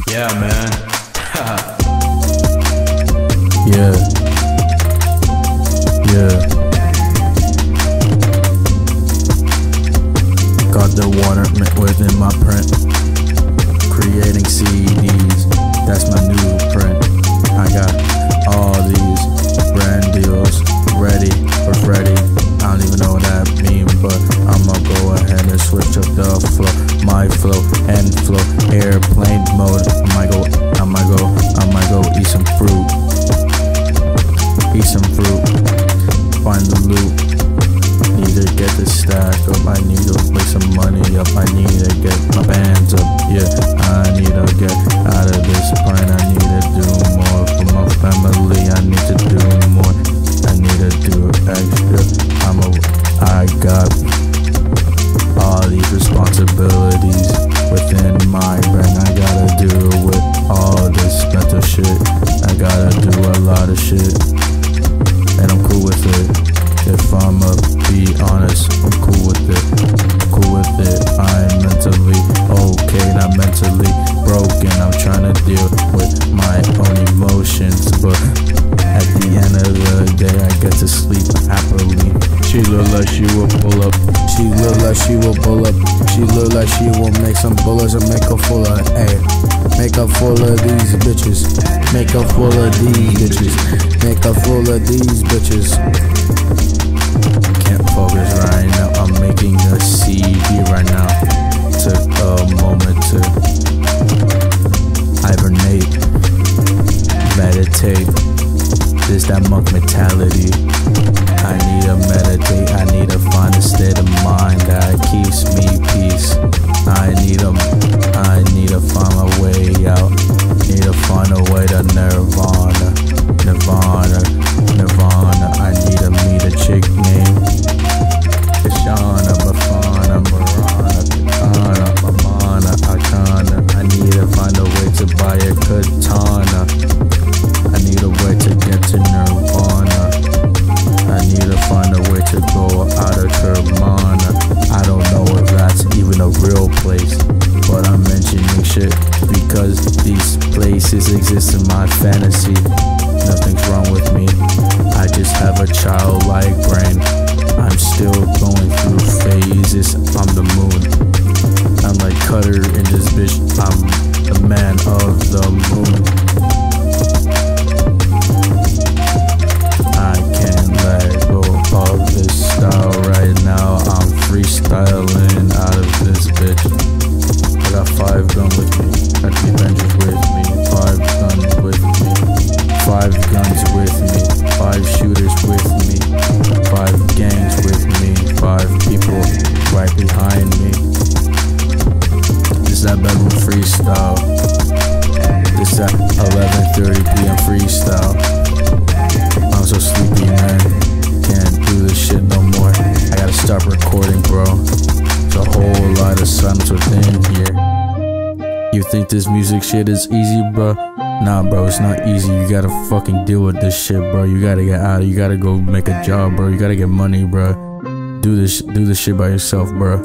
Yeah, man. Yeah. Got the water within my print. Creating CDs, that's my new print. I got all these brand deals ready for Freddy. I don't even know what that means, but I'ma go ahead and switch up the flow. My flow and flow, airplane mode. I might go eat some fruit. Find the loot. Need to get the stack up. I need to make some money up. I need to get my bands up. Yeah, I need to get out of this point. I need to do more for my family. I need to do more. I need to do extra. I got all these responsibilities within my brain. I gotta deal with all this mental shit. I gotta do a lot of shit, and I'm cool with it. If I'ma be honest, I'm cool with it. I'm mentally okay, not mentally broken. I'm trying to deal with my own emotions, but at the end of the day, I get to sleep happily. She look like she will pull up. She look like she will pull up. She look like she will make some bullets and make her full of, ayy. Make her full of these bitches. Make her full of these bitches. Make her full of these bitches. Can't focus right now. I'm making a CD right now. Took a moment to hibernate, meditate. This that monk mentality. I need to meditate. I need to find a state of mind that keeps me peace. I need to find my way out. Need to find a way to nirvana. I need to meet a chick named Kashana, Bafana, Marana, Katana, Mamana, Akana. I need to find a way to buy a katana. I need a way to get to nirvana. I need to find a way to go out of Kermana. I don't know if that's even a real place, but I'm mentioning shit because these places exist in my fantasy. Nothing's wrong with me, I just have a childlike brain. I'm still going through phases. I'm the moon, I'm like Cutter in this bitch. I'm the man of the moon. I can't let go of this style right now. I'm freestyling out of this bitch. I got 5 guns with me, got 3 Avengers with me, 5 guns with me, 5 guns with me, 5 shooters with me, 5 gangs with me, 5 people right behind me. This that bedroom freestyle. This that 11:30 p.m. freestyle. I'm so sleepy, man. Can't do this shit no more. I gotta stop recording, bro. There's a whole lot of silence within here. You think this music shit is easy, bro? Nah, bro, it's not easy. You gotta fucking deal with this shit, bro. You gotta get out. You gotta go make a job, bro. You gotta get money, bro. Do this shit by yourself, bro.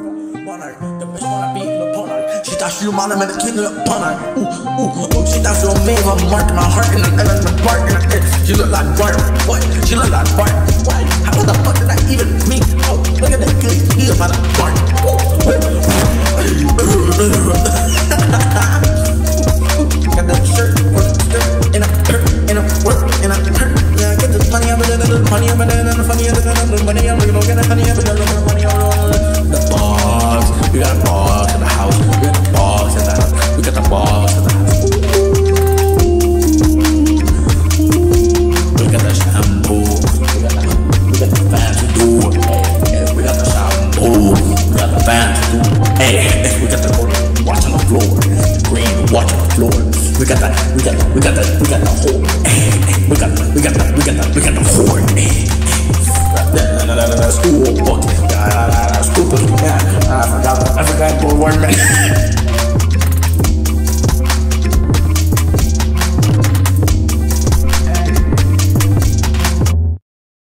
She thought she was mine, I'm at the king of the pun. She thought she was me, I'm marking my heart in the bark. She look like Bart, what? She look like Bart, what? How the fuck did I even meet? Oh, look at that good, he about to bark. Got that shirt, and I work, and I hurt. Yeah, I get this money, I'm gonna get the money, I'm gonna get the money, I'm gonna get the money, I'm gonna get the money, I'm gonna get the money, the boss, we got a boss in the house, we got the boss in the house, we got the boss in the house. We got the shampoo, we got the fancy dude, hey, we got the shampoo, we got the fancy dude, hey, we got the watch on the floor, the green watch on the floor. We got the whole